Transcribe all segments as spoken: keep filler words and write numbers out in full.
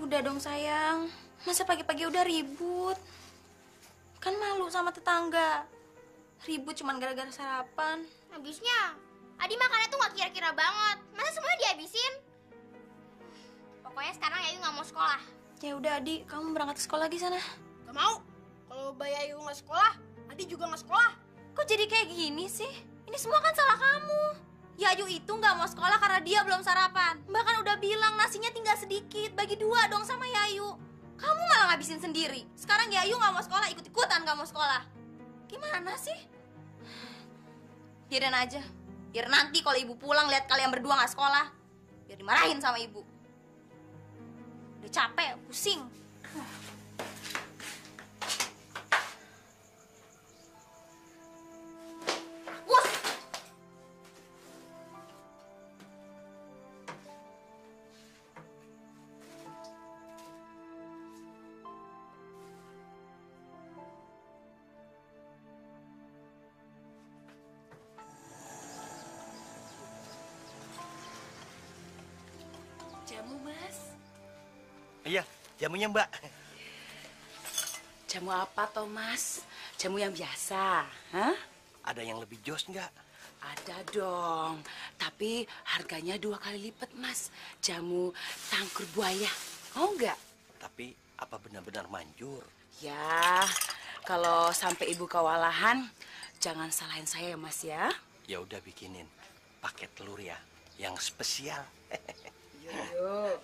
Udah dong sayang, masa pagi-pagi udah ribut? Kan malu sama tetangga. Ribut cuman gara-gara sarapan. Habisnya, Adi makannya tuh gak kira-kira banget. Masa semuanya dihabisin? Pokoknya sekarang Yayu gak mau sekolah. Ya udah Adi, kamu berangkat ke sekolah lagi sana. Gak mau. Kalau Mbak Yayu gak sekolah, Adi juga gak sekolah. Kok jadi kayak gini sih? Ini semua kan salah kamu. Yayu itu nggak mau sekolah karena dia belum sarapan. Bahkan udah bilang nasinya tinggal sedikit, bagi dua dong sama Yayu. Kamu malah ngabisin sendiri. Sekarang Yayu nggak mau sekolah, ikut-ikutan nggak mau sekolah. Gimana sih? Biarin aja. Biar nanti kalau ibu pulang lihat kalian berdua nggak sekolah, biar dimarahin sama ibu. Udah capek, pusing. Jamu, Mas. Iya, jamunya Mbak. Jamu apa, Thomas? Jamu yang biasa, hah? Ada yang lebih jos nggak? Ada dong, tapi harganya dua kali lipat, Mas. Jamu tangkur buaya, mau nggak? Tapi apa benar-benar manjur? Ya, kalau sampai ibu kewalahan, jangan salahin saya ya, Mas ya. Ya udah bikinin paket telur ya, yang spesial. Yo.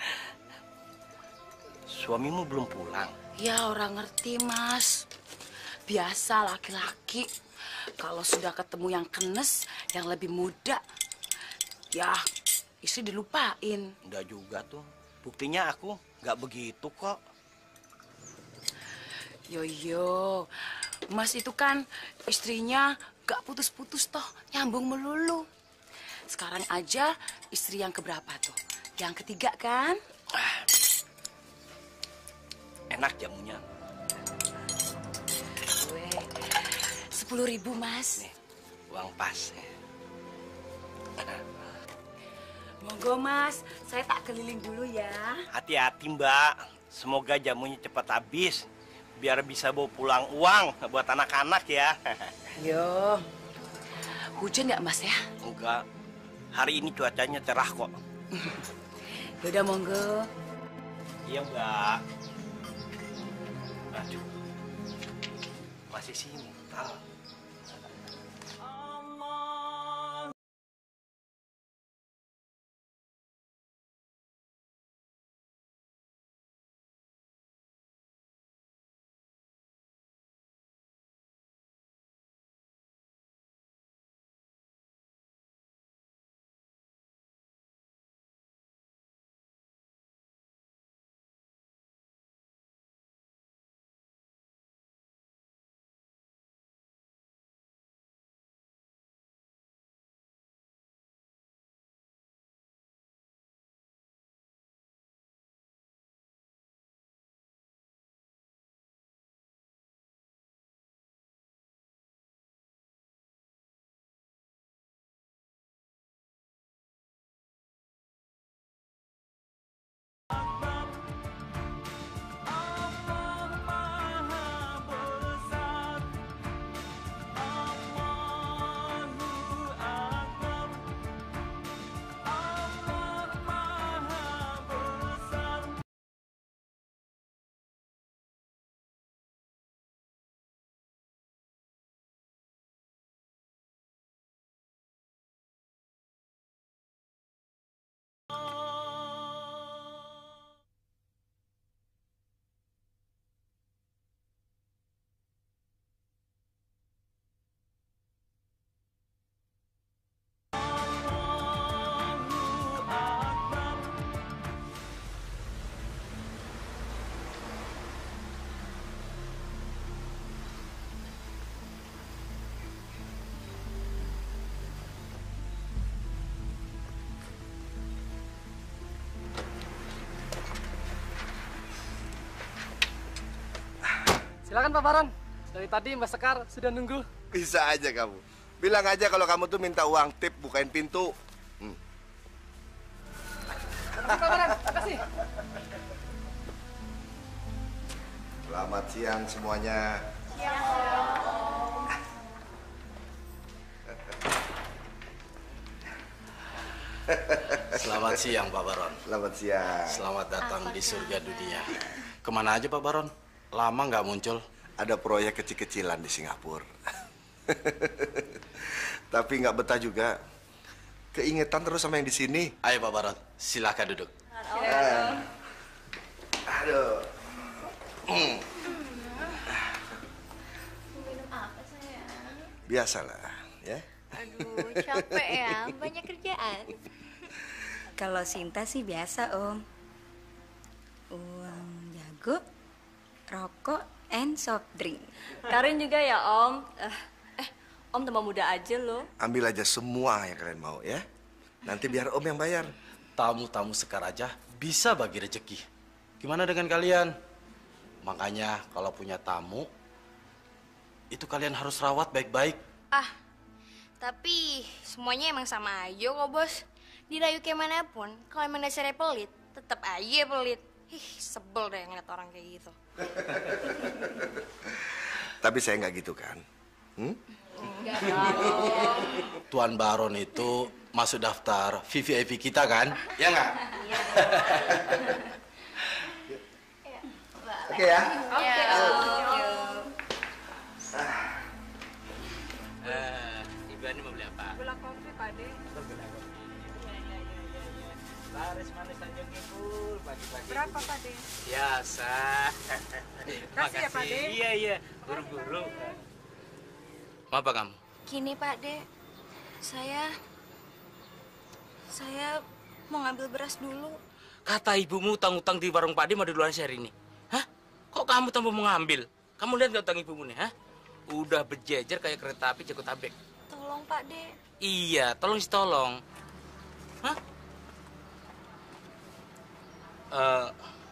Suamimu belum pulang? Ya orang ngerti, Mas. Biasa laki-laki kalau sudah ketemu yang kenes, yang lebih muda, ya istri dilupain. Udah juga tuh. Buktinya aku nggak begitu kok. Yo-yo, Mas itu kan istrinya gak putus-putus toh, nyambung melulu. Sekarang aja istri yang keberapa tuh? Yang ketiga kan? Ah, enak jamunya. Gue sepuluh ribu, Mas. Nih, uang pas. Monggo, Mas. Saya tak keliling dulu ya. Hati-hati, Mbak. Semoga jamunya cepat habis. Biar bisa bawa pulang uang buat anak-anak ya. Yo, hujan nggak, Mas ya? Enggak. Hari ini cuacanya cerah kok. Yaudah, monggo. Iya, Mbak. Aduh. Masih sini. Ah. Silakan Pak Baron. Dari tadi Mbak Sekar sudah nunggu. Bisa aja kamu. Bilang aja kalau kamu tuh minta uang tip bukain pintu. Hmm. Terima kasih Pak Baron, terima kasih. Selamat siang semuanya. Selamat siang Pak Baron. Selamat siang. Selamat datang di surga dunia. Kemana aja Pak Baron? Lama nggak muncul. Ada proyek kecil-kecilan di Singapura. Tapi nggak betah juga. Keingetan terus sama yang di sini. Ayo Pak Baron, silakan duduk. Ya. Aduh. Hmm. Minum apa sayang? Biasalah, ya. Aduh, capek ya, banyak kerjaan. Kalau Sinta sih biasa, Om. Uang jago, rokok, and soft drink. Karin juga ya, Om. Eh, eh, Om tambah muda aja loh. Ambil aja semua yang kalian mau, ya. Nanti biar Om yang bayar. Tamu-tamu Sekar aja bisa bagi rezeki. Gimana dengan kalian? Makanya kalau punya tamu, itu kalian harus rawat baik-baik. Ah, tapi semuanya emang sama aja kok, Bos. Dirayu kayak manapun, kalau emang dasarnya pelit, tetap aja pelit. Ih, sebel deh ngeliat orang kayak gitu. Tapi saya nggak gitu kan? Hmm? Tuan Baron itu masuk daftar V V I P kita kan? Ya nggak? Oke ya. Oke. Ibu Ani mau beli apa? Gula kopi, Pak De. Gula kopi. Iya, iya, iya, iya, iya. Laris manis Tanjung Kibul, pagi-pagi. Berapa, Pak De? Biasa. Kasih ya, Pak De. Iya, iya. Buru-buru. Mau apa kamu? Gini, Pak De. Saya... Saya mau ngambil beras dulu. Kata ibumu utang-utang di warung Pak De mau di luar hari ini. Hah? Kok kamu tanpa mengambil? Kamu lihat nggak utang ibumu nih, hah? Udah berjejer kayak kereta api Jabodetabek. Tolong, Pak De. Iya, tolong sih tolong. Hah? Eh,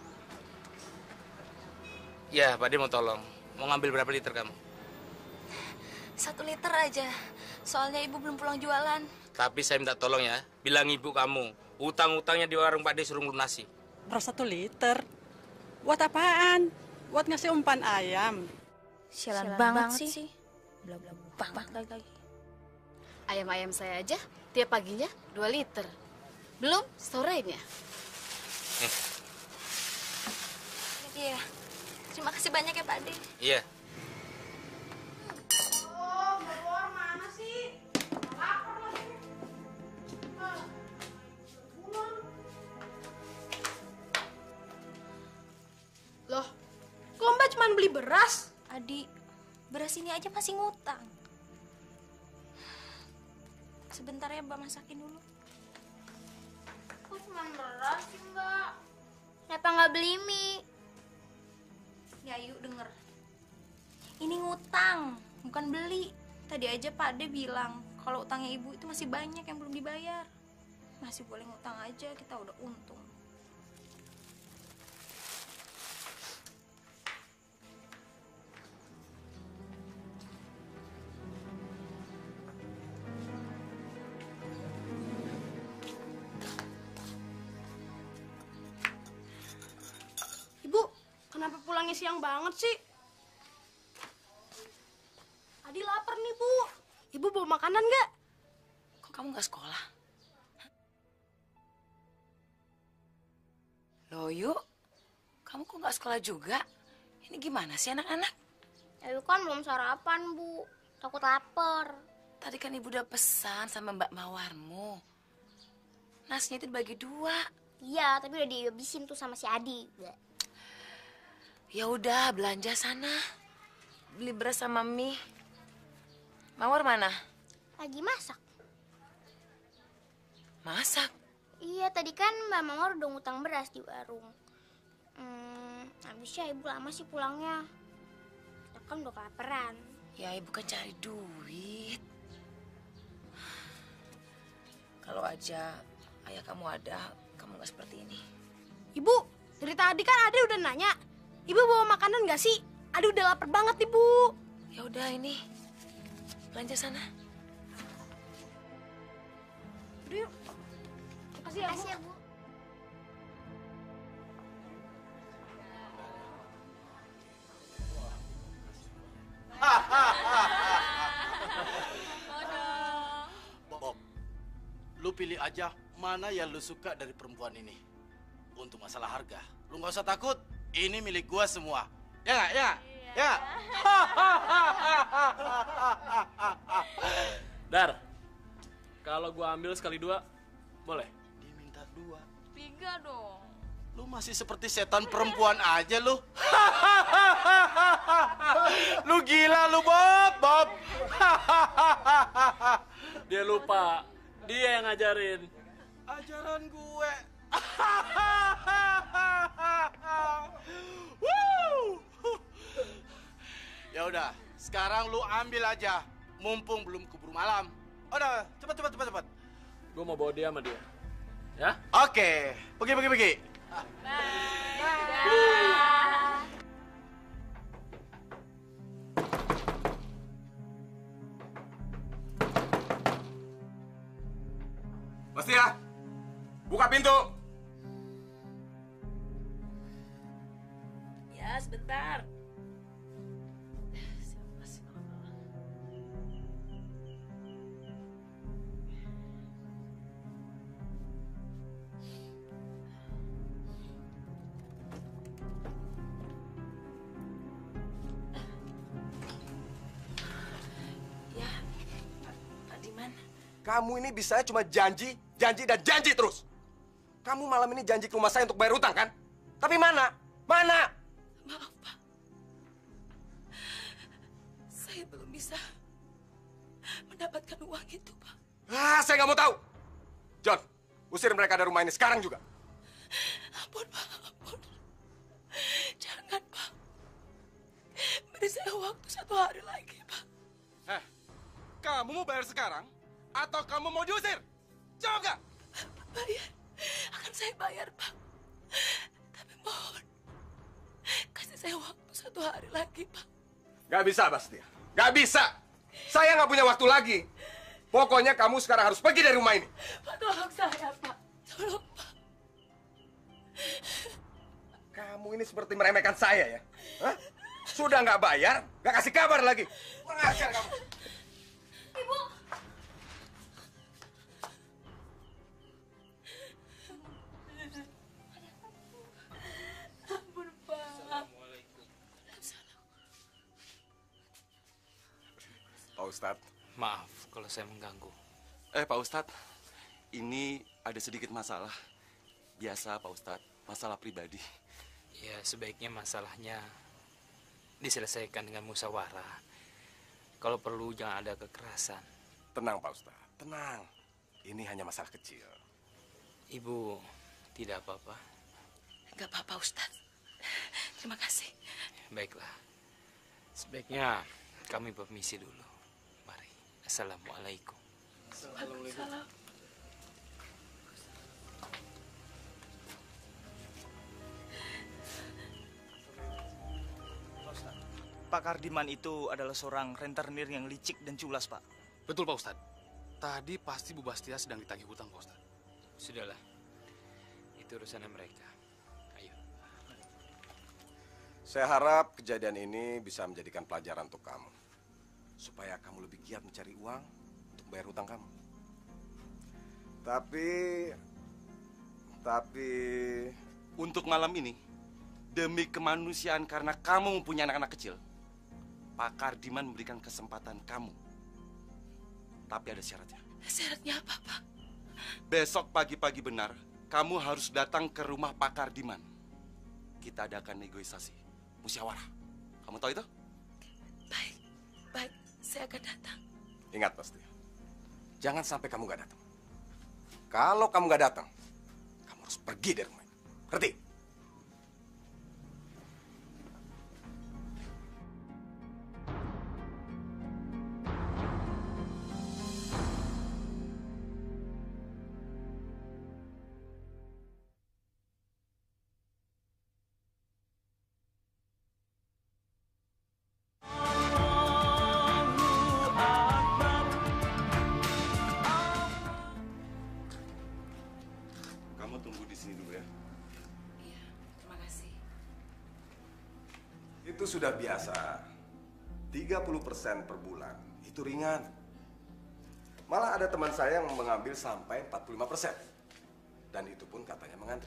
ya, Pak De mau tolong. Mau ngambil berapa liter kamu? Satu liter aja. Soalnya ibu belum pulang jualan. Tapi saya minta tolong ya, bilang ibu kamu, utang-utangnya di warung Pak De suruh lunasi. Beras satu liter. Buat apaan? Buat ngasih umpan ayam. Sialan, banget, sih. Belum banget lagi. Ayam-ayam saya aja tiap paginya dua liter. Belum sorenya. Iya. Terima kasih banyak ya, Pak De. Iya. Oh, Mbak mana sih? Lapar lagi. Loh, kok Mbak cuma beli beras? Adi, beras ini aja masih ngutang. Sebentar ya, Mbak masakin dulu. Kok cuma beras sih, Mbak? Kenapa nggak beli mie? Ya, yuk denger. Ini ngutang, bukan beli. Tadi aja Pak De bilang kalau utangnya ibu itu masih banyak yang belum dibayar. Masih boleh ngutang aja, kita udah untung. Ibu, kenapa pulangnya siang banget sih? Adi lapar nih, Bu. Ibu bawa makanan nggak? Kok kamu nggak sekolah? Loh, Yuk. Kamu kok nggak sekolah juga? Ini gimana sih anak-anak? Ayu kan belum sarapan, Bu. Takut lapar. Tadi kan ibu udah pesan sama Mbak Mawarmu. Nasinya itu dibagi dua. Iya, tapi udah dihabisin tuh sama si Adi. Ya udah, belanja sana. Beli beras sama mie. Mawar mana? Lagi masak. Masak? Iya, tadi kan Mbak Mawar udah ngutang beras di warung. Hmm, habisnya ibu lama sih pulangnya. Kita kan udah kelaparan. Ya, ibu kan cari duit. Kalau aja ayah kamu ada, kamu nggak seperti ini. Ibu, dari tadi kan Adi udah nanya. Ibu bawa makanan nggak sih? Adi udah lapar banget, Ibu. Ya udah ini. Belanja sana. Udah yuk. Makasih ya, Bu. Makasih ya, Bu. aja mana yang lu suka dari perempuan ini. Untuk masalah harga, lu nggak usah takut. Ini milik gua semua. Ya nggak? Ya? Ya? Dar, kalau gua ambil sekali dua, boleh? Diminta dua. Tiga dong. Lu masih seperti setan perempuan aja lu. Lu gila lu, Bob, Bob. Dia lupa, dia yang ngajarin. Ajaran gue. Ya udah, sekarang lu ambil aja, mumpung belum keburu malam. Udah, cepat cepat cepat cepat. Gue mau bawa dia sama dia. Ya? Oke, pergi pergi pergi. Pasti ya, buka pintu. Ya, sebentar. Ya, Pak, Pak Diman. Kamu ini bisanya cuma janji, janji, dan janji terus. Kamu malam ini janji ke rumah saya untuk bayar utang, kan? Tapi mana? Mana? Maaf, Pak. Saya belum bisa mendapatkan uang itu, Pak. Ah, saya nggak mau tahu. John, usir mereka dari rumah ini sekarang juga. Ampun, Pak. Ampun. Jangan, Pak. Beri saya waktu satu hari lagi, Pak. Eh, kamu mau bayar sekarang? Atau kamu mau diusir? Jawab nggak? Bayar. Akan saya bayar, Pak. Tapi mohon, kasih saya waktu satu hari lagi, Pak. Nggak bisa, Bastia. Nggak bisa. Saya nggak punya waktu lagi. Pokoknya kamu sekarang harus pergi dari rumah ini. Pak, tolong saya, Pak. Tolong, Pak. Kamu ini seperti meremehkan saya, ya? Hah? Sudah nggak bayar, nggak kasih kabar lagi. Mengajar kamu. Ibu. Ampun, Pak. Pak Ustadz. Maaf kalau saya mengganggu. Eh, Pak Ustadz, ini ada sedikit masalah. Biasa, Pak Ustadz, masalah pribadi. Ya, sebaiknya masalahnya diselesaikan dengan musyawarah. Kalau perlu jangan ada kekerasan. Tenang, Pak Ustadz. Tenang. Ini hanya masalah kecil. Ibu tidak apa-apa? Enggak apa-apa, Ustadz. Terima kasih. Baiklah. Sebaiknya kami permisi dulu. Mari. Assalamualaikum. Waalaikumsalam. Pak Kardiman itu adalah seorang rentenir yang licik dan culas, Pak. Betul, Pak Ustadz. Tadi pasti Bu Bastia sedang ditagih hutang, Pak Ustadz. Sudahlah. Itu urusannya mereka. Ayo. Saya harap kejadian ini bisa menjadikan pelajaran untuk kamu. Supaya kamu lebih giat mencari uang untuk bayar hutang kamu. Tapi... Tapi... Untuk malam ini, demi kemanusiaan karena kamu mempunyai anak-anak kecil, Pak Kardiman memberikan kesempatan kamu. Tapi ada syaratnya. Syaratnya apa, Pak? Besok pagi-pagi benar, kamu harus datang ke rumah Pak Kardiman. Kita adakan negosiasi, musyawarah. Kamu tahu itu? Baik, baik. Saya akan datang. Ingat, pasti. Jangan sampai kamu gak datang. Kalau kamu gak datang, kamu harus pergi dari rumah ini. Ngerti? Kamu tunggu di sini dulu ya. Iya, terima kasih. Itu sudah biasa. tiga puluh persen per bulan. Itu ringan. Malah ada teman saya yang mengambil sampai empat puluh lima persen. Dan itu pun katanya mengantri.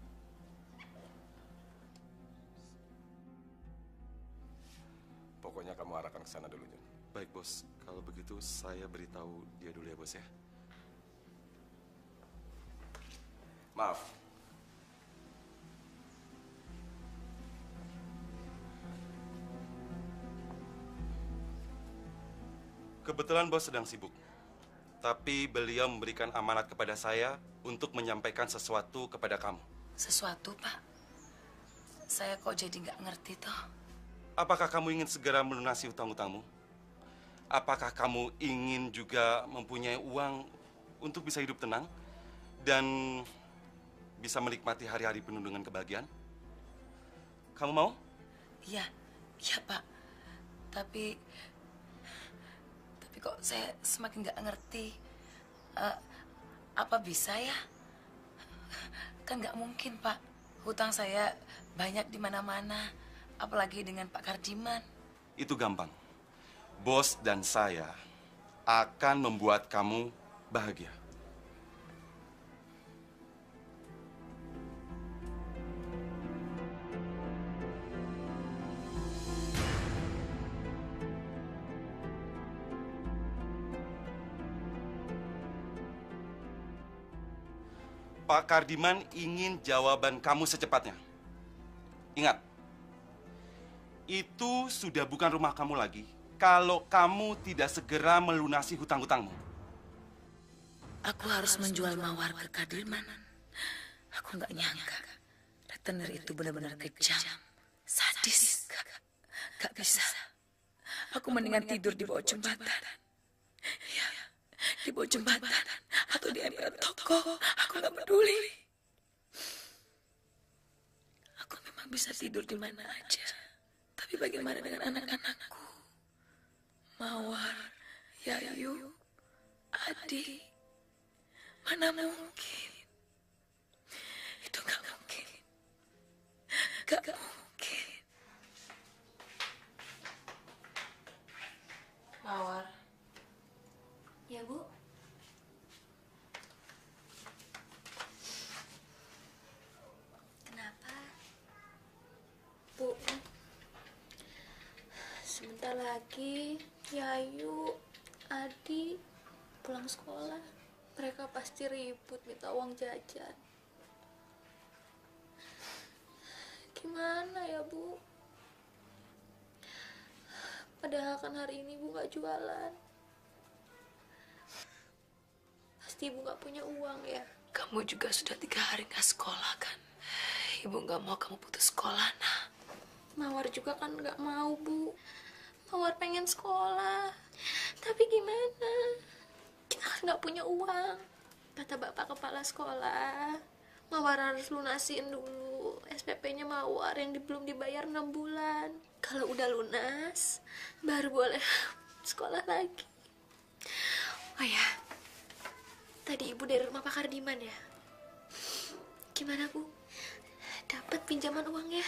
Pokoknya kamu arahkan ke sana dulu, Jun. Baik, Bos. Kalau begitu saya beritahu dia dulu ya, Bos ya. Maaf. Kebetulan Bos sedang sibuk. Tapi beliau memberikan amanat kepada saya untuk menyampaikan sesuatu kepada kamu. Sesuatu, Pak? Saya kok jadi nggak ngerti toh. Apakah kamu ingin segera melunasi hutang-hutangmu? Apakah kamu ingin juga mempunyai uang untuk bisa hidup tenang dan bisa menikmati hari-hari penuh dengan kebahagiaan? Kamu mau? Iya, iya Pak. Tapi, tapi kok saya semakin nggak ngerti. Uh, apa bisa ya? Kan nggak mungkin Pak. Hutang saya banyak di mana-mana. Apalagi dengan Pak Kardiman. Itu gampang. Bos dan saya akan membuat kamu bahagia. Pak Kardiman ingin jawaban kamu secepatnya. Ingat, itu sudah bukan rumah kamu lagi kalau kamu tidak segera melunasi hutang-hutangmu. Aku harus menjual Mawar ke Kardiman. Aku nggak nyangka retenir itu benar-benar kejam, sadis. Gak bisa. Aku mendingan tidur di bawah jembatan. Ya, di bawah jembatan atau di emperan toko. Aku nggak peduli. Aku memang bisa tidur di mana aja. Tapi bagaimana dengan anak-anakku? Mawar, Yayu, Adi. Mana mungkin? Itu gak mungkin. Gak mungkin. Mawar. Ya, Bu. Kenapa? Bu, sebentar lagi Yayu, Adi pulang sekolah. Mereka pasti ribut minta uang jajan. Gimana ya, Bu? Padahal kan hari ini Bu gak jualan. Pasti Ibu gak punya uang ya. Kamu juga sudah tiga hari gak sekolah kan? Ibu gak mau kamu putus sekolah, nah. Mawar juga kan gak mau, Bu. Mawar pengen sekolah. Tapi gimana? Kita kan gak punya uang. Kata Bapak Kepala Sekolah, Mawar harus lunasin dulu S P P-nya Mawar yang di, belum dibayar enam bulan. Kalau udah lunas, baru boleh sekolah lagi. Oh ya, tadi Ibu dari rumah Pak Kardiman ya? Gimana, Bu? Dapat pinjaman uangnya?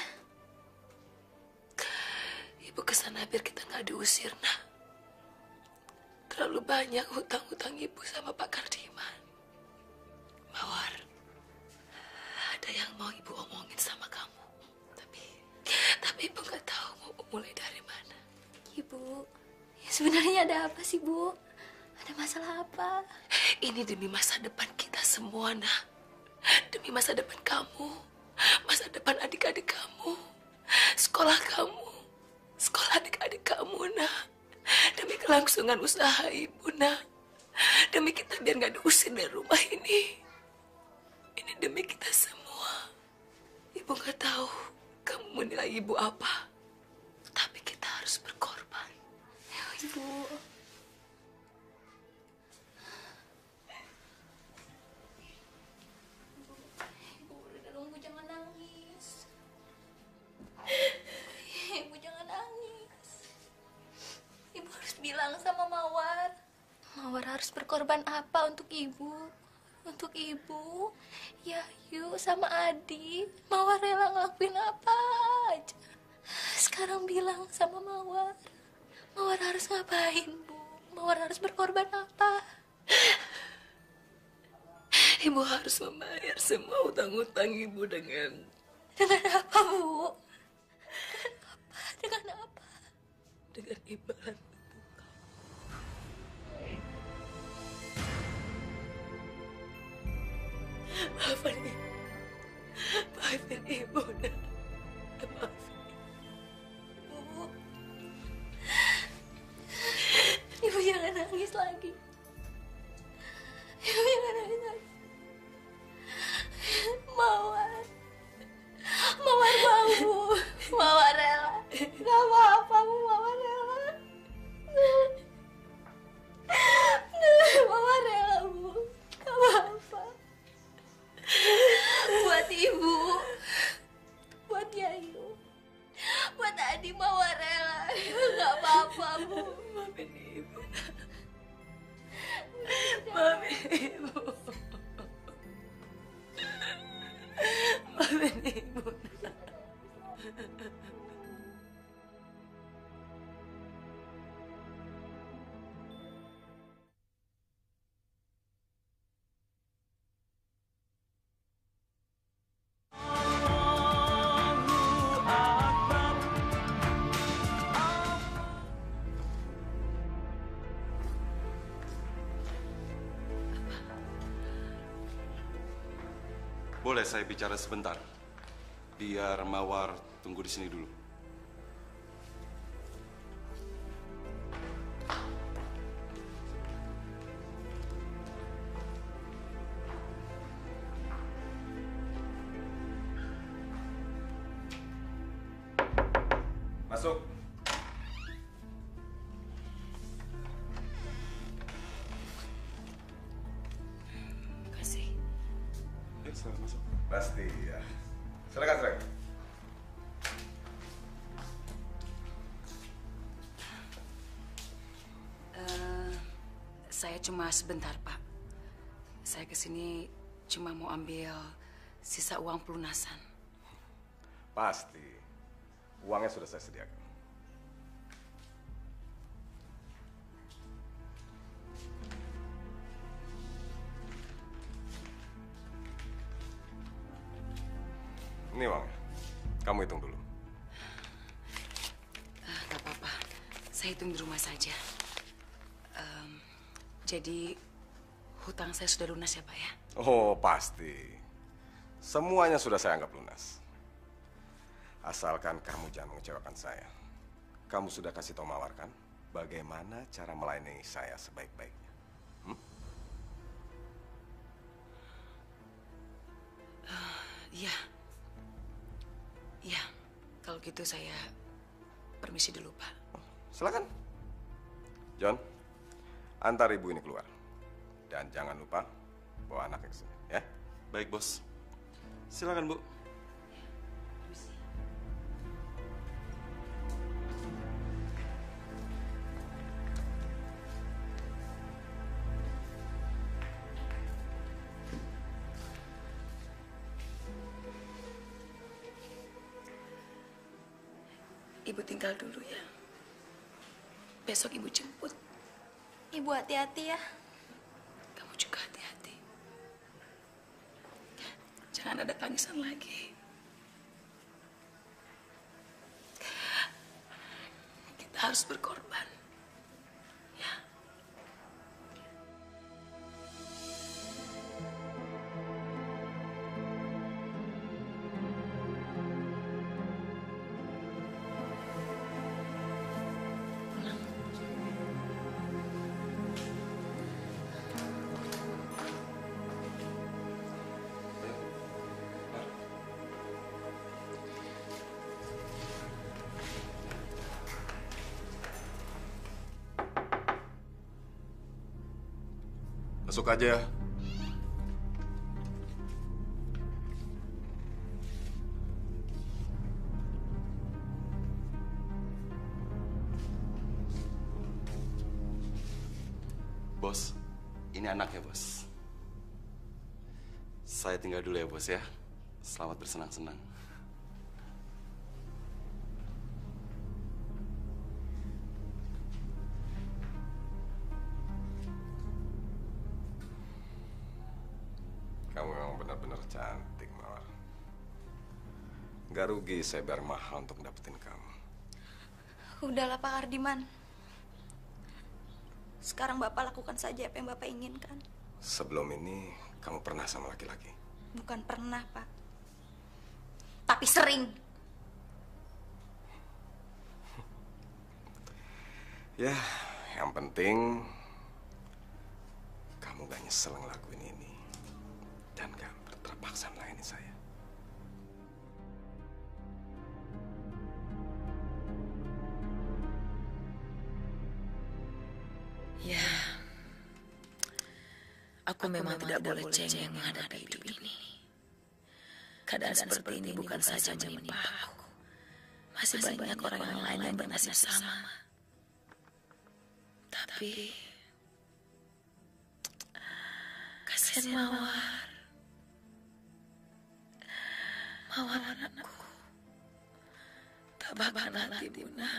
Ibu kesana biar kita nggak diusir, nah. Terlalu banyak hutang-hutang ibu sama Pak Kardiman. Mawar, ada yang mau ibu omongin sama kamu. Tapi, tapi ibu nggak tahu mau mulai dari mana. Ibu, ya sebenarnya ada apa sih, Bu? Ada masalah apa? Ini demi masa depan kita semua, nah. Demi masa depan kamu, masa depan adik-adik kamu, sekolah kamu, sekolah adik-adik kamu, nah. Demi kelangsungan usaha ibu, nah. Demi kita biar nggak diusir dari rumah ini. Ini demi kita semua. Ibu nggak tahu kamu menilai ibu apa. Tapi kita harus berkorban. Ibu. Ibu, udah dong, Bu, jangan nangis. Ibu jangan nangis. Ibu harus bilang sama Mawar. Mawar harus berkorban apa untuk ibu? Untuk ibu, Yayu, sama Adi. Mawar rela ngelakuin apa aja. Sekarang bilang sama Mawar. Mawar harus ngapain, Bu? Mawar harus berkorban apa? Ibu harus membayar semua utang-utang ibu dengan... Dengan apa, Bu? Dengan apa? Dengan imbalan. Maafin ibu. Maafin ibu, nak. Maafin Bu. Ibu jangan nangis lagi. Ibu jangan nangis lagi. Mawar. Mawar mau, Bu. Mawar rela. Gak apa-apa, Bu. Mawar rela. Mawar rela, Bu. Gak apa-apa. Buat ibu, buat Yayu, buat Adi Mawar rela. Gak apa-apa, Bu. Maafin ibu. Maafin ibu. Maafin ibu. Boleh saya bicara sebentar? Biar Mawar tunggu di sini dulu. Masuk. Makasih. Ya, silakan masuk. Pasti ya. Silakan, silakan. Eh, saya cuma sebentar, Pak. Saya kesini cuma mau ambil sisa uang pelunasan. Pasti. Uangnya sudah saya sediakan. Ini uangnya. Kamu hitung dulu. Ah, gak apa-apa. Saya hitung di rumah saja. Em, jadi hutang saya sudah lunas ya, Pak ya? Oh, pasti. Semuanya sudah saya anggap lunas. Asalkan kamu jangan mengecewakan saya. Kamu sudah kasih tahu Mawar kan? Bagaimana cara melayani saya sebaik-baiknya. Hmm? Uh, iya. Iya. Kalau gitu saya permisi dulu, Pak. Silakan. John, antar ibu ini keluar. Dan jangan lupa bawa anaknya ke sini, ya? Baik, Bos. Silakan, Bu. Ibu tinggal dulu ya. Besok ibu jemput. Ibu hati-hati ya. Kamu juga hati-hati. Jangan ada tangisan lagi. Kita harus berkorban. Ya. Masuk aja. Bos, ini anaknya, Bos. Saya tinggal dulu ya, Bos ya. Selamat bersenang-senang. Gak rugi saya bayar mahal untuk dapetin kamu. Udahlah Pak Kardiman. Sekarang Bapak lakukan saja apa yang Bapak inginkan. Sebelum ini kamu pernah sama laki-laki? Bukan pernah, Pak. Tapi sering. Ya, yang penting kamu gak nyesel ngelakuin ini. Dan gak terpaksa melayani saya. Ya, aku memang tidak boleh cengeng menghadapi hidup ini. Keadaan seperti ini bukan saja menimpa aku. Masih banyak orang yang lain yang bernasib sama. Tapi kasihan Mawar. Mawar anakku. Tabahkan hati Bunda.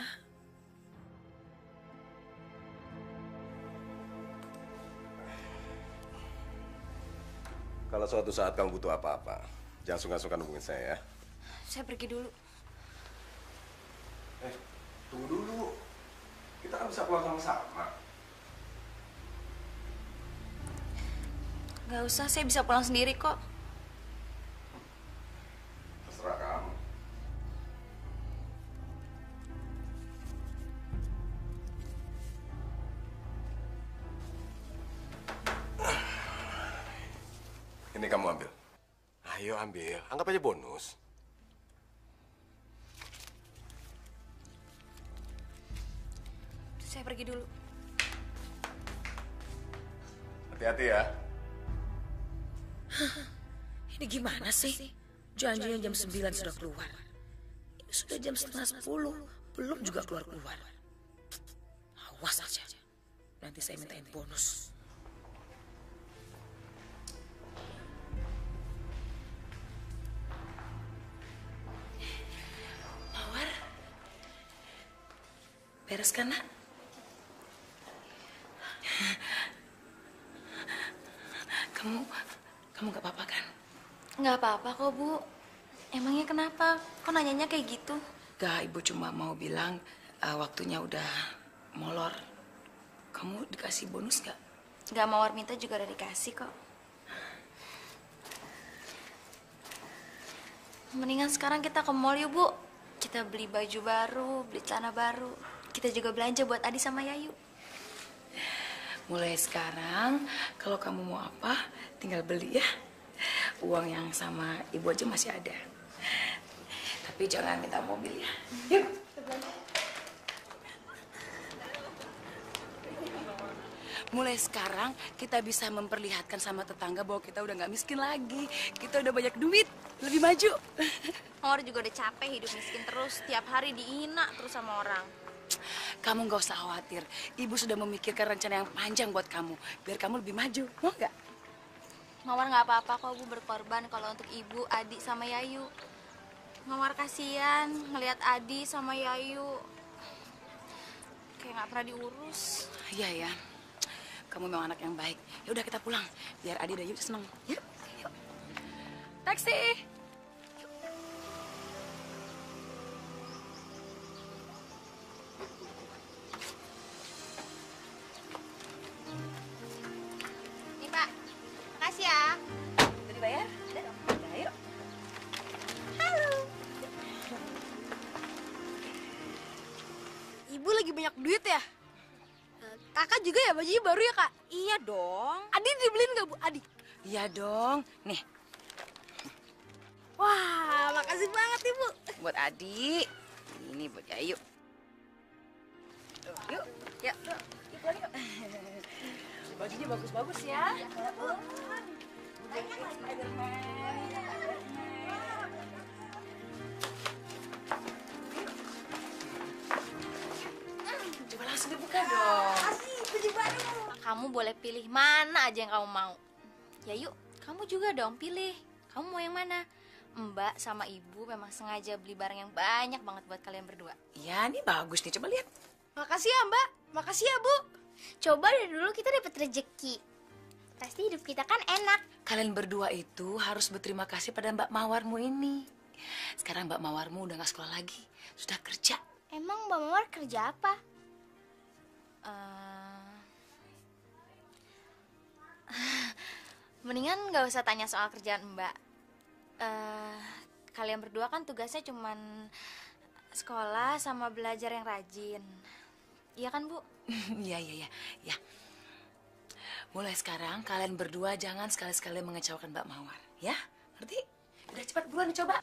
Kalau suatu saat kamu butuh apa-apa, jangan sungkan-sungkan hubungin saya ya. Saya pergi dulu. Eh, tunggu dulu. Kita kan bisa pulang sama-sama. Gak usah, saya bisa pulang sendiri kok. Terserah kamu. Ini kamu ambil. Ayo ambil, anggap aja bonus. Saya pergi dulu. Hati-hati ya. Ini gimana sih? Janjinya jam sembilan sudah keluar. Ini sudah jam setengah sepuluh, belum juga keluar-keluar. Awas aja. Nanti saya mintain bonus. Mawar, beres kan, Nak? Kamu, kamu gak apa-apa kan? Nggak apa-apa kok, Bu. Emangnya kenapa? Kok nanyanya kayak gitu? Gak, Ibu cuma mau bilang uh, waktunya udah molor. Kamu dikasih bonus gak? Nggak Mawar minta juga udah dikasih kok. Mendingan sekarang kita ke mall yuk, Bu. Kita beli baju baru, beli celana baru. Kita juga belanja buat Adi sama Yayu. Mulai sekarang, kalau kamu mau apa, tinggal beli ya. Uang yang sama Ibu aja masih ada. Tapi jangan minta mobil ya. Yuk. Mulai sekarang, kita bisa memperlihatkan sama tetangga bahwa kita udah nggak miskin lagi. Kita udah banyak duit, lebih maju. Mawar juga udah capek hidup miskin terus. Tiap hari dihina terus sama orang. Kamu nggak usah khawatir. Ibu sudah memikirkan rencana yang panjang buat kamu. Biar kamu lebih maju, mau nggak? Mawar nggak apa-apa kok, Bu, berkorban kalau untuk Ibu, Adi, sama Yayu. Mawar kasihan ngelihat Adi sama Yayu kayak nggak pernah diurus. Iya ya, kamu memang anak yang baik. Ya udah kita pulang, biar Adi dan Yayu seneng. Yuk, yuk. Taksi. Makasih ya. Udah dibayar? Udah dong. Udah, yuk. Halo. Ibu lagi banyak duit ya? Kakak juga ya bajunya baru ya, Kak? Iya dong. Adi dibeliin nggak, Bu? Adi? Iya dong. Nih. Wah, makasih banget, Ibu. Buat Adi. Ini buat Yayu. Yuk, yuk. Yuk, pulang yuk. Bajunya bagus-bagus ya. Coba langsung dibuka dong. Asik, baju baru. Kamu boleh pilih mana aja yang kamu mau. Ya yuk, kamu juga dong pilih. Kamu mau yang mana? Mbak sama Ibu memang sengaja beli barang yang banyak banget buat kalian berdua. Iya, ini bagus nih. Coba lihat. Makasih ya, Mbak. Makasih ya, Bu. Coba dari dulu kita dapat rezeki. Pasti hidup kita kan enak. Kalian berdua itu harus berterima kasih pada Mbak Mawarmu ini. Sekarang Mbak Mawarmu udah gak sekolah lagi, sudah kerja. Emang Mbak Mawar kerja apa? Eh, mendingan nggak usah tanya soal kerjaan Mbak. Eh, kalian berdua kan tugasnya cuman sekolah sama belajar yang rajin. Iya kan, Bu? Iya, iya, iya. Ya. Mulai sekarang kalian berdua jangan sekali-sekali mengecewakan Mbak Mawar, ya? Ngerti? Udah cepat buruan dicoba.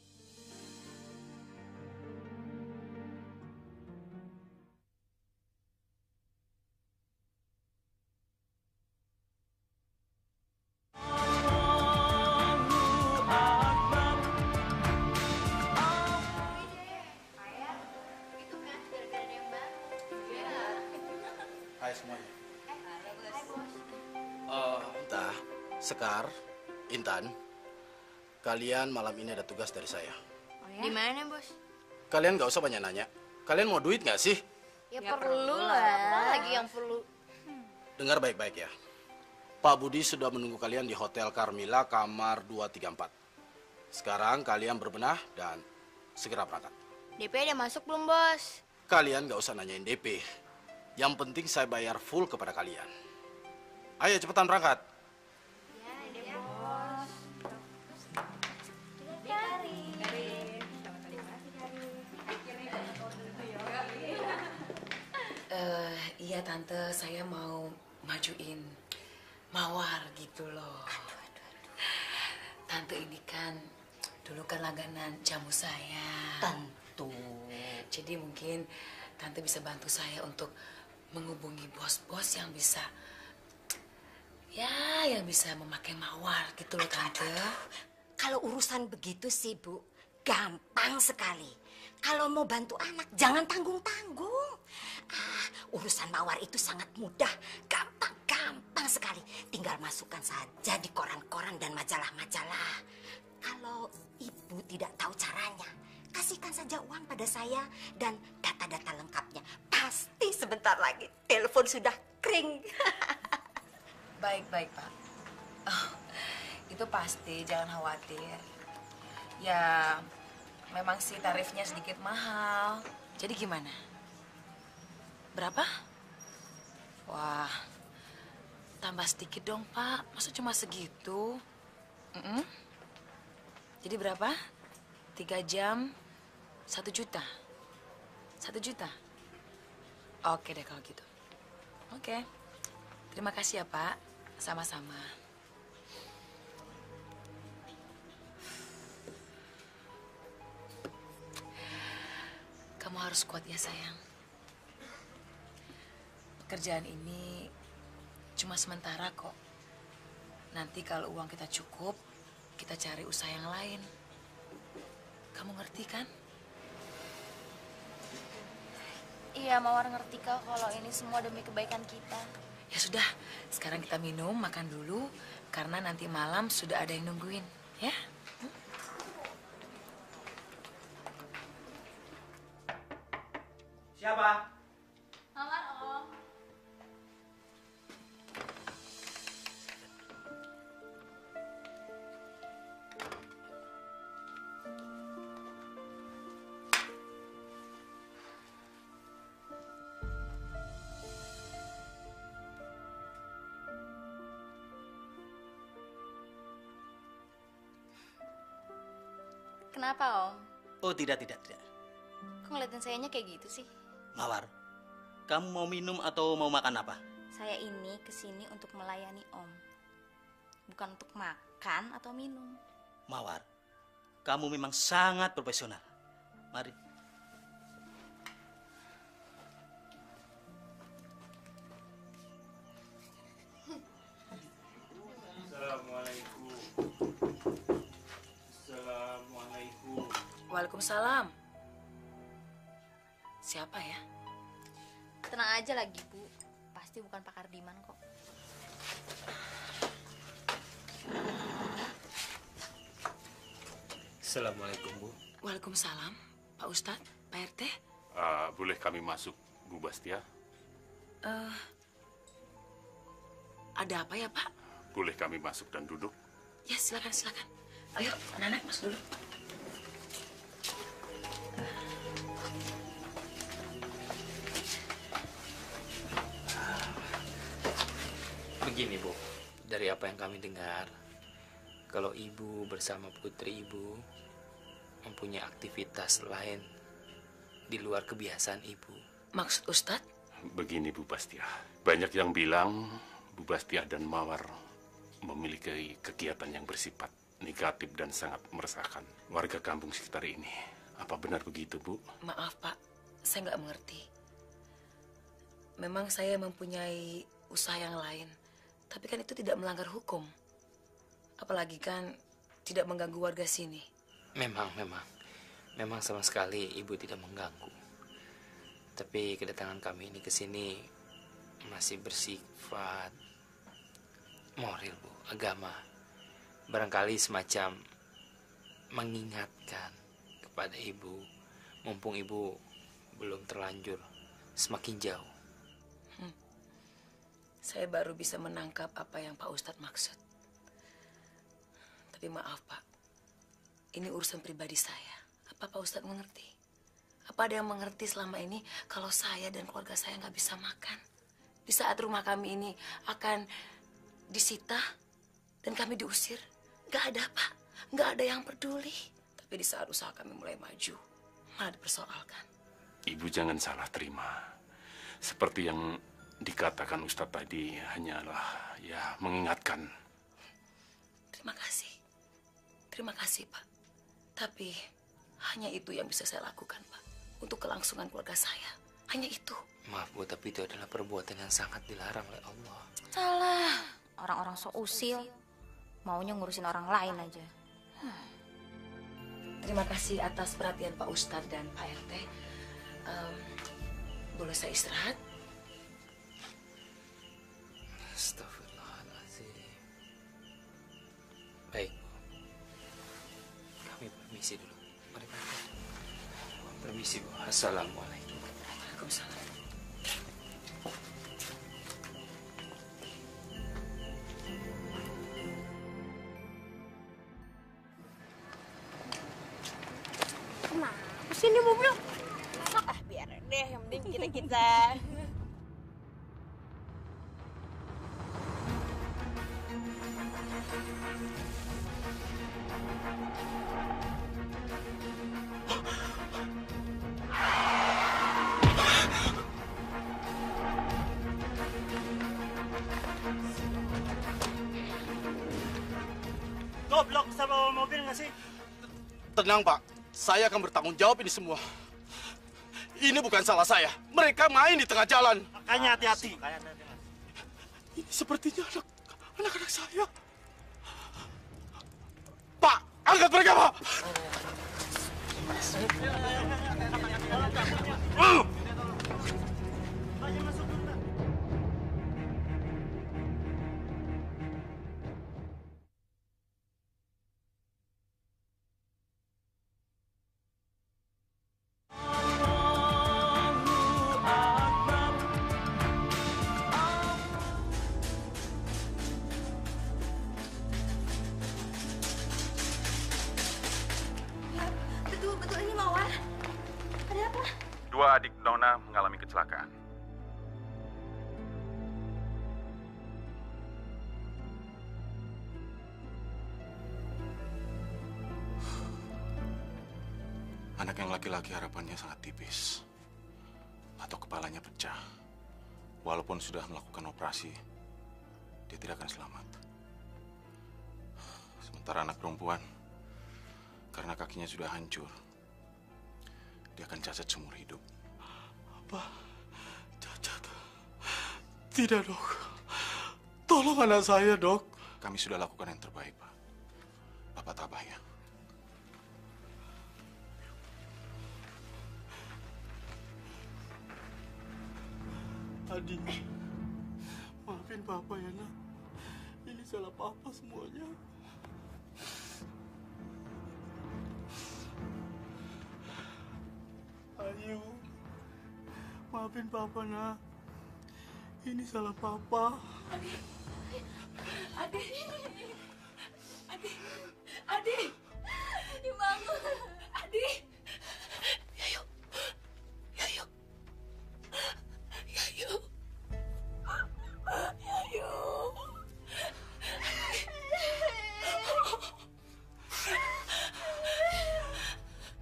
Hai semuanya. Uh, Entah, Sekar, Intan, kalian malam ini ada tugas dari saya. Oh, ya? Di mana, Bos? Kalian nggak usah banyak nanya. Kalian mau duit nggak sih? Ya, ya perlu lah. Apa lagi yang perlu? Dengar baik-baik ya. Pak Budi sudah menunggu kalian di Hotel Carmila kamar dua tiga empat. Sekarang kalian berbenah dan segera berangkat. D P udah masuk belum, Bos? Kalian nggak usah nanyain D P. Yang penting saya bayar full kepada kalian. Ayo cepetan berangkat. Uh, iya Tante, saya mau majuin Mawar gitu loh. Aduh, aduh, aduh. Tante ini kan dulu kan langganan jamu saya. Tentu. Jadi mungkin Tante bisa bantu saya untuk menghubungi bos-bos yang bisa, ya yang bisa memakai Mawar gitu loh Tante. Aduh, aduh. Kalau urusan begitu sih Bu, gampang sekali. Kalau mau bantu anak, jangan tanggung-tanggung. Ah, urusan Mawar itu sangat mudah, gampang-gampang sekali. Tinggal masukkan saja di koran-koran dan majalah-majalah. Kalau Ibu tidak tahu caranya, kasihkan saja uang pada saya dan data-data lengkapnya. Pasti sebentar lagi telepon sudah kering. Baik, baik Pak. Oh, itu pasti, jangan khawatir. Ya, memang sih tarifnya sedikit mahal. Jadi gimana? Berapa? Wah, tambah sedikit dong Pak. Masa cuma segitu? Mm-mm. Jadi berapa? Tiga jam, satu juta. Satu juta? Oke deh kalau gitu. Oke. Terima kasih ya Pak. Sama-sama. Kamu harus kuat ya sayang. Pekerjaan ini cuma sementara kok. Nanti kalau uang kita cukup, kita cari usaha yang lain. Kamu ngerti kan? Iya, Mawar ngerti kok kalau ini semua demi kebaikan kita. Ya sudah, sekarang kita minum, makan dulu. Karena nanti malam sudah ada yang nungguin, ya? Hmm? Siapa? Mawar, Om. Kenapa, Om? Oh, tidak, tidak, tidak. Kok ngeliatin sayanya kayak gitu sih? Mawar, kamu mau minum atau mau makan apa? Saya ini kesini untuk melayani Om. Bukan untuk makan atau minum. Mawar, kamu memang sangat profesional. Mari. Assalamualaikum. Assalamualaikum. Waalaikumsalam. Siapa ya? Tenang aja lagi, Bu. Pasti bukan Pak Kardiman kok. Assalamualaikum, Bu. Waalaikumsalam, Pak Ustadz, Pak R T. Uh, boleh kami masuk, Bu Bastia? Uh, ada apa ya, Pak? Boleh kami masuk dan duduk? Ya, silakan, silakan. Ayo, anak-anak masuk dulu. Begini Bu, dari apa yang kami dengar, kalau ibu bersama putri ibu mempunyai aktivitas lain di luar kebiasaan ibu. Maksud Ustadz? Begini Bu Bastia, banyak yang bilang Bu Bastia dan Mawar memiliki kegiatan yang bersifat negatif dan sangat meresahkan warga kampung sekitar ini. Apa benar begitu, Bu? Maaf Pak, saya nggak mengerti. Memang saya mempunyai usaha yang lain, tapi kan itu tidak melanggar hukum. Apalagi kan tidak mengganggu warga sini. Memang, memang. Memang sama sekali ibu tidak mengganggu. Tapi kedatangan kami ini ke sini masih bersifat moral, Bu, agama. Barangkali semacam mengingatkan kepada ibu, mumpung ibu belum terlanjur semakin jauh. Hmm. Saya baru bisa menangkap apa yang Pak Ustadz maksud. Tapi maaf Pak, ini urusan pribadi saya. Apa Pak Ustadz mengerti? Apa ada yang mengerti selama ini kalau saya dan keluarga saya nggak bisa makan? Di saat rumah kami ini akan disita dan kami diusir, nggak ada Pak, nggak ada yang peduli. Tapi di saat usaha kami mulai maju, malah dipersoalkan. Ibu jangan salah terima. Seperti yang dikatakan Ustadz tadi, hanyalah ya mengingatkan. Terima kasih, terima kasih Pak. Tapi hanya itu yang bisa saya lakukan Pak, untuk kelangsungan keluarga saya. Hanya itu. Maaf Bu, tapi itu adalah perbuatan yang sangat dilarang oleh Allah. Salah, orang-orang so usil, maunya ngurusin orang lain aja. Hmm. Terima kasih atas perhatian Pak Ustadz dan Pak R T. Um, boleh saya istirahat? Astagfirullahaladzim. Baik, Bu. Kami permisi dulu. Mari, permisi, Bu. Assalamualaikum. Waalaikumsalam. Kenapa sih ini mobil? Ah, biarin deh, yang penting kita-kita. Goblok, bisa bawa mobil nggak sih? Tenang Pak, saya akan bertanggung jawab ini semua. Ini bukan salah saya. Mereka main di tengah jalan. Makanya hati-hati. Ini sepertinya anak anak-anak saya. Pak, angkat mereka Pak. Uh! Betul-betul ini Mawar. Ada apa? Dua adik Nona mengalami kecelakaan. Anak yang laki-laki harapannya sangat tipis. Atau kepalanya pecah. Walaupun sudah melakukan operasi, dia tidak akan selamat. Sementara anak perempuan, karena kakinya sudah hancur, dia akan cacat seumur hidup. Apa? Cacat? Tidak, Dok. Tolong anak saya, Dok. Kami sudah lakukan yang terbaik, Pak. Bapak tabah ya. Adi, maafin Papa ya, Nak. Ini salah Papa semuanya. Ayo, maafin Papa, Nak. Ini salah Papa. Adi, Adi, Adi, Adi, dibangun, Adi. Yayu, Yayu, Yayu, Yayu.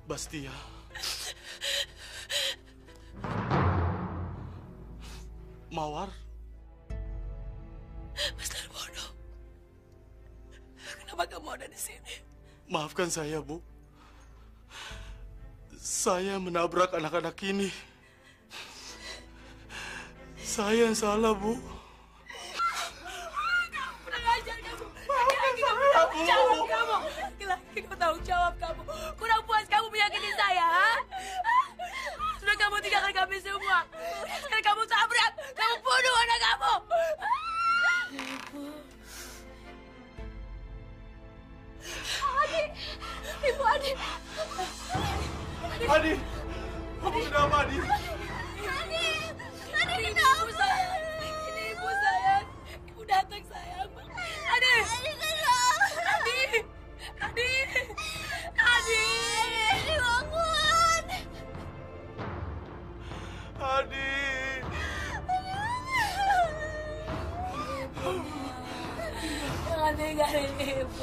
Bastia. Mawar. Mas Darmono, kenapa kamu ada di sini? Maafkan saya, Bu. Saya menabrak anak-anak ini. Saya yang salah, Bu. Kurang ajar kamu. Laki-laki kamu tanggung jawab kamu. Laki-laki kamu tanggung jawab kamu. Kurang puas kamu menyakiti saya, ha? Sudah kamu tinggalkan kami semua. Sekarang kamu tabrak. Kamu bunuh anak kamu. Adi, Ibu Adi. Adi, kamu kenapa, Adi? Adi, Adi Ini kenapa? ibu sayang. Ini ibu sayang. Ibu datang sayang. Adi. Adi kenapa? Adi. Adi. Adi. Adi bangun. Adi. Jangan tinggalin ibu.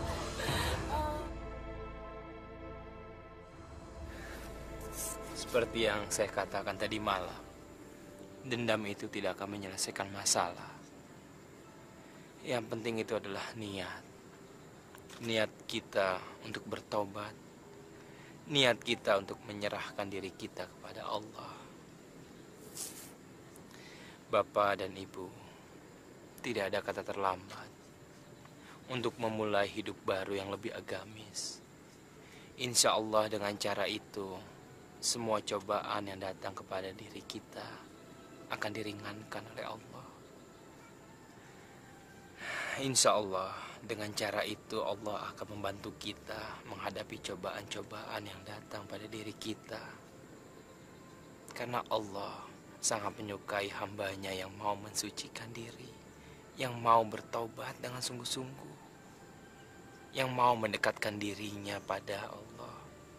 Seperti yang saya katakan tadi malam, dendam itu tidak akan menyelesaikan masalah. Yang penting itu adalah niat. Niat kita untuk bertobat. Niat kita untuk menyerahkan diri kita kepada Allah. Bapak dan Ibu, tidak ada kata terlambat untuk memulai hidup baru yang lebih agamis. Insya Allah dengan cara itu, semua cobaan yang datang kepada diri kita akan diringankan oleh Allah. Insya Allah dengan cara itu Allah akan membantu kita menghadapi cobaan-cobaan yang datang pada diri kita. Karena Allah sangat menyukai hambanya yang mau mensucikan diri, yang mau bertobat dengan sungguh-sungguh, yang mau mendekatkan dirinya pada Allah.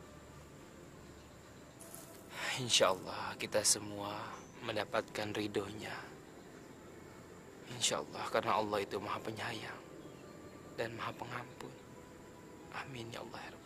Insya Allah kita semua mendapatkan ridhonya. Insya Allah karena Allah itu maha penyayang dan maha pengampun. Amin ya Allah.